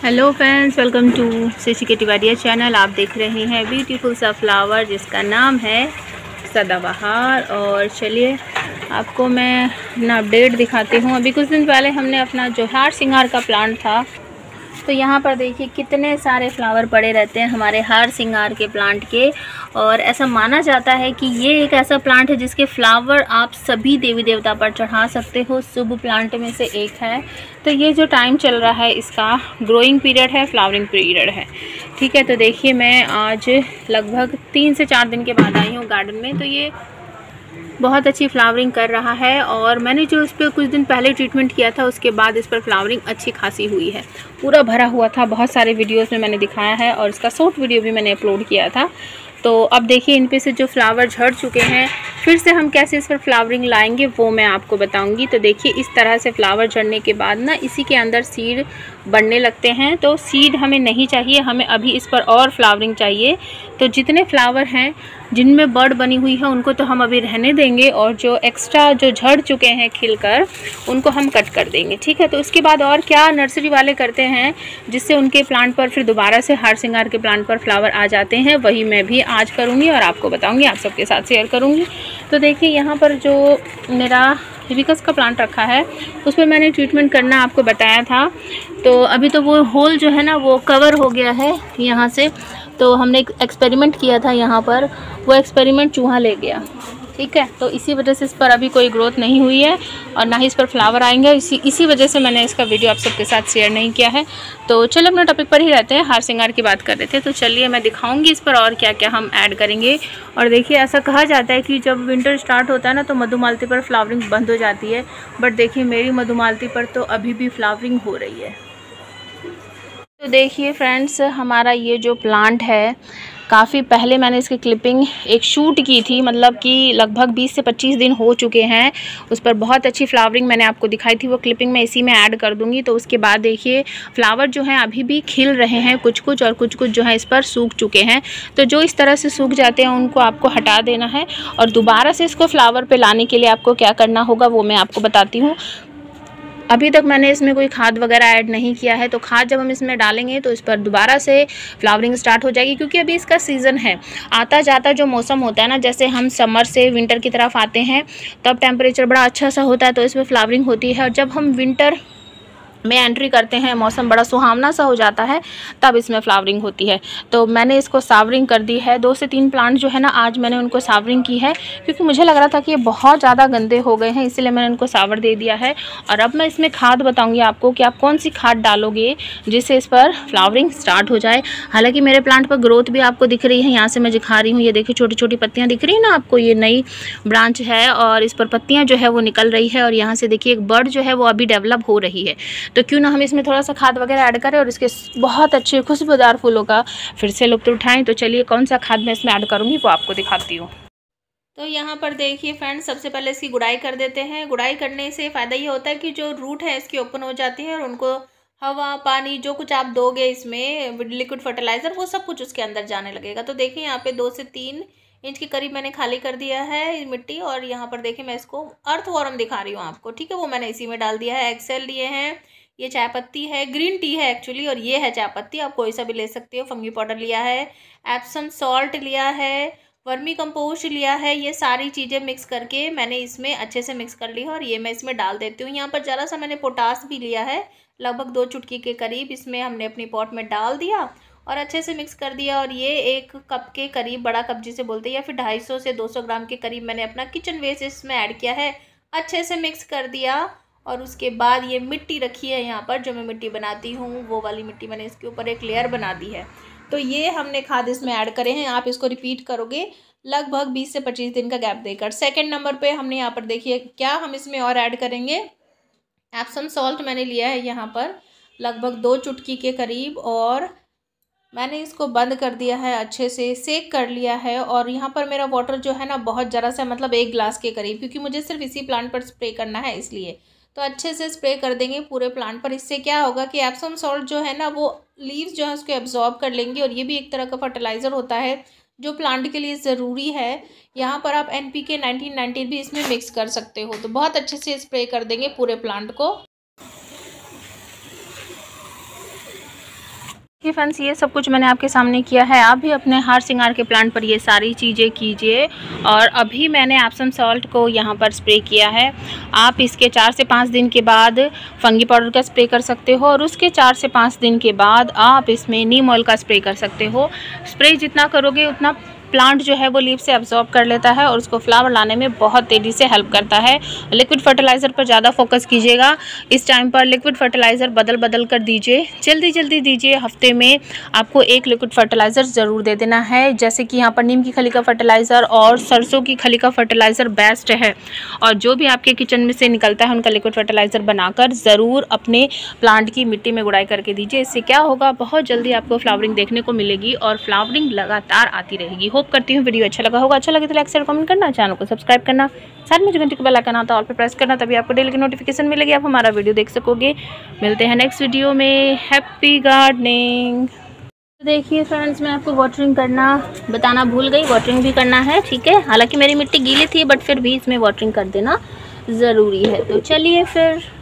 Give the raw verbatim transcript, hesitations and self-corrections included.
Hello friends, welcome to Shashi K Tiwari channel. आप देख रहे हैं ब्यूटीफुल सा फ्लावर जिसका नाम है सदाबहार। और चलिए आपको मैं अपना अपडेट दिखाती हूँ। अभी कुछ दिन पहले हमने अपना जो हार सिंगार का प्लांट था, तो यहाँ पर देखिए कितने सारे फ्लावर पड़े रहते हैं हमारे हार सिंगार के प्लांट के। और ऐसा माना जाता है कि ये एक ऐसा प्लांट है जिसके फ्लावर आप सभी देवी देवता पर चढ़ा सकते हो। शुभ प्लांट में से एक है। तो ये जो टाइम चल रहा है इसका ग्रोइंग पीरियड है, फ्लावरिंग पीरियड है। ठीक है, तो देखिए मैं आज लगभग तीन से चार दिन के बाद आई हूँ गार्डन में। तो ये बहुत अच्छी फ्लावरिंग कर रहा है। और मैंने जो इस पर कुछ दिन पहले ट्रीटमेंट किया था उसके बाद इस पर फ्लावरिंग अच्छी खासी हुई है। पूरा भरा हुआ था, बहुत सारे वीडियोस में मैंने दिखाया है और इसका शॉर्ट वीडियो भी मैंने अपलोड किया था। तो अब देखिए इन पे से जो फ्लावर झड़ चुके हैं, फिर से हम कैसे इस पर फ्लावरिंग लाएंगे वो मैं आपको बताऊंगी। तो देखिए इस तरह से फ्लावर झड़ने के बाद ना इसी के अंदर सीड बढ़ने लगते हैं। तो सीड हमें नहीं चाहिए, हमें अभी इस पर और फ्लावरिंग चाहिए। तो जितने फ्लावर हैं जिनमें बर्ड बनी हुई है उनको तो हम अभी रहने देंगे, और जो एक्स्ट्रा जो झड़ चुके हैं खिलकर उनको हम कट कर देंगे। ठीक है, तो उसके बाद और क्या नर्सरी वाले करते हैं जिससे उनके प्लांट पर फिर दोबारा से हार सिंगार के प्लांट पर फ्लावर आ जाते हैं, वही मैं भी आज करूँगी और आपको बताऊँगी, आप सबके साथ शेयर करूँगी। तो देखिए यहाँ पर जो मेरा हिबिस्कस का प्लांट रखा है उस पर मैंने ट्रीटमेंट करना आपको बताया था। तो अभी तो वो होल जो है ना वो कवर हो गया है यहाँ से। तो हमने एक एक्सपेरिमेंट किया था यहाँ पर, वो एक्सपेरिमेंट चूहा ले गया। ठीक है, तो इसी वजह से इस पर अभी कोई ग्रोथ नहीं हुई है और ना ही इस पर फ्लावर आएंगे। इसी इसी वजह से मैंने इसका वीडियो आप सबके साथ शेयर नहीं किया है। तो चलो अपने टॉपिक पर ही रहते हैं, हार सिंगार की बात कर रहे थे। तो चलिए मैं दिखाऊंगी इस पर और क्या क्या हम ऐड करेंगे। और देखिए ऐसा कहा जाता है कि जब विंटर स्टार्ट होता है ना तो मधुमालती पर फ्लावरिंग बंद हो जाती है, बट देखिए मेरी मधुमालती पर तो अभी भी फ्लावरिंग हो रही है। तो देखिए फ्रेंड्स, हमारा ये जो प्लांट है काफ़ी पहले मैंने इसकी क्लिपिंग एक शूट की थी, मतलब कि लगभग बीस से पच्चीस दिन हो चुके हैं। उस पर बहुत अच्छी फ्लावरिंग मैंने आपको दिखाई थी, वो क्लिपिंग मैं इसी में ऐड कर दूंगी। तो उसके बाद देखिए फ्लावर जो हैं अभी भी खिल रहे हैं कुछ कुछ, और कुछ कुछ जो है इस पर सूख चुके हैं। तो जो इस तरह से सूख जाते हैं उनको आपको हटा देना है, और दोबारा से इसको फ्लावर पर लाने के लिए आपको क्या करना होगा वो मैं आपको बताती हूँ। अभी तक मैंने इसमें कोई खाद वगैरह ऐड नहीं किया है, तो खाद जब हम इसमें डालेंगे तो इस पर दोबारा से फ्लावरिंग स्टार्ट हो जाएगी, क्योंकि अभी इसका सीज़न है। आता जाता जो मौसम होता है ना, जैसे हम समर से विंटर की तरफ आते हैं तब टेम्परेचर बड़ा अच्छा सा होता है तो इसमें फ्लावरिंग होती है। और जब हम विंटर में एंट्री करते हैं, मौसम बड़ा सुहावना सा हो जाता है, तब इसमें फ्लावरिंग होती है। तो मैंने इसको सावरिंग कर दी है। दो से तीन प्लांट जो है ना आज मैंने उनको सावरिंग की है, क्योंकि मुझे लग रहा था कि ये बहुत ज़्यादा गंदे हो गए हैं, इसलिए मैंने उनको सावर दे दिया है। और अब मैं इसमें खाद बताऊंगी आपको कि आप कौन सी खाद डालोगे जिससे इस पर फ्लावरिंग स्टार्ट हो जाए। हालाँकि मेरे प्लांट पर ग्रोथ भी आपको दिख रही है, यहाँ से मैं दिखा रही हूँ, ये देखिए छोटी छोटी पत्तियाँ दिख रही है ना आपको, ये नई ब्रांच है और इस पर पत्तियाँ जो है वो निकल रही है। और यहाँ से देखिए एक बर्ड जो है वो अभी डेवलप हो रही है। तो क्यों ना हम इसमें थोड़ा सा खाद वगैरह ऐड करें और इसके बहुत अच्छे खुशबूदार फूलों का फिर से लुत्फ उठाएं। तो चलिए कौन सा खाद मैं इसमें ऐड करूंगी वो आपको दिखाती हूँ। तो यहाँ पर देखिए फ्रेंड्स, सबसे पहले इसकी गुड़ाई कर देते हैं। गुड़ाई करने से फ़ायदा ये होता है कि जो रूट है इसकी ओपन हो जाती है और उनको हवा पानी जो कुछ आप दोगे इसमें लिक्विड फर्टिलाइज़र वो सब कुछ उसके अंदर जाने लगेगा। तो देखिए यहाँ पे दो से तीन इंच के करीब मैंने खाली कर दिया है मिट्टी। और यहाँ पर देखिए मैं इसको अर्थ वॉर्म दिखा रही हूँ आपको, ठीक है, वो मैंने इसी में डाल दिया है। एक्सेल लिए हैं, ये चाय पत्ती है, ग्रीन टी है एक्चुअली, और ये है चाय पत्ती, आप कोई सा भी ले सकते हो। फंगी पाउडर लिया है, एप्सम सॉल्ट लिया है, वर्मी कंपोस्ट लिया है। ये सारी चीज़ें मिक्स करके मैंने इसमें अच्छे से मिक्स कर ली है और ये मैं इसमें डाल देती हूँ। यहाँ पर ज़रा सा मैंने पोटास भी लिया है, लगभग दो चुटकी के करीब इसमें हमने अपनी पॉट में डाल दिया और अच्छे से मिक्स कर दिया। और ये एक कप के करीब, बड़ा कप जिसे बोलते हैं, या फिर ढाई सौ से दो सौ ग्राम के करीब मैंने अपना किचन वेस्ट इसमें ऐड किया है, अच्छे से मिक्स कर दिया। और उसके बाद ये मिट्टी रखी है यहाँ पर, जो मैं मिट्टी बनाती हूँ वो वाली मिट्टी मैंने इसके ऊपर एक लेयर बना दी है। तो ये हमने खाद इसमें ऐड करे हैं। आप इसको रिपीट करोगे लगभग बीस से पच्चीस दिन का गैप देकर। सेकंड नंबर पे हमने यहाँ पर देखिए क्या हम इसमें और ऐड करेंगे। एप्सम सॉल्ट मैंने लिया है यहाँ पर लगभग दो चुटकी के करीब, और मैंने इसको बंद कर दिया है, अच्छे से सेक कर लिया है। और यहाँ पर मेरा वाटर जो है ना बहुत ज़रा सा, मतलब एक ग्लास के करीब, क्योंकि मुझे सिर्फ इसी प्लांट पर स्प्रे करना है इसलिए। तो अच्छे से स्प्रे कर देंगे पूरे प्लांट पर। इससे क्या होगा कि एप्सम सॉल्ट जो है ना वो लीव्स जो है उसको एब्जॉर्ब कर लेंगी, और ये भी एक तरह का फर्टिलाइज़र होता है जो प्लांट के लिए ज़रूरी है। यहाँ पर आप N P K nineteen ninety भी इसमें मिक्स कर सकते हो। तो बहुत अच्छे से स्प्रे कर देंगे पूरे प्लांट को। फ्रेंड्स ये सब कुछ मैंने आपके सामने किया है। आप भी अपने हार श्रृंगार के प्लांट पर ये सारी चीज़ें कीजिए। और अभी मैंने एप्सम सॉल्ट को यहाँ पर स्प्रे किया है। आप इसके चार से पाँच दिन के बाद फंगी पाउडर का स्प्रे कर सकते हो और उसके चार से पाँच दिन के बाद आप इसमें नीम ऑयल का स्प्रे कर सकते हो। स्प्रे जितना करोगे उतना प्लांट जो है वो लीफ से अब्जॉर्ब कर लेता है और उसको फ्लावर लाने में बहुत तेज़ी से हेल्प करता है। लिक्विड फर्टिलाइज़र पर ज़्यादा फोकस कीजिएगा। इस टाइम पर लिक्विड फर्टिलाइज़र बदल बदल कर दीजिए, जल्दी जल्दी दीजिए। हफ्ते में आपको एक लिक्विड फर्टिलाइज़र ज़रूर दे देना है। जैसे कि यहाँ पर नीम की खली का फर्टिलाइज़र और सरसों की खली का फर्टिलाइज़र बेस्ट है। और जो भी आपके किचन में से निकलता है उनका लिक्विड फर्टिलाइज़र बनाकर ज़रूर अपने प्लांट की मिट्टी में गुड़ाई करके दीजिए। इससे क्या होगा, बहुत जल्दी आपको फ्लावरिंग देखने को मिलेगी और फ्लावरिंग लगातार आती रहेगी। होप करती हूँ वीडियो अच्छा लगा होगा। अच्छा लगे तो लाइक शेयर कमेंट करना, चैनल को सब्सक्राइब करना, साथ में जो घंटे को बेल आइकन आता है ऑल पे प्रेस करना, तभी आपको डेली की नोटिफिकेशन मिलेगी, आप हमारा वीडियो देख सकोगे। मिलते हैं नेक्स्ट वीडियो में। Happy gardening. देखिए फ्रेंड्स, मैं आपको वाटरिंग करना बताना भूल गई। वाटरिंग भी करना है, ठीक है। हालांकि मेरी मिट्टी गीली थी बट फिर भी इसमें वाटरिंग कर देना ज़रूरी है। तो चलिए फिर।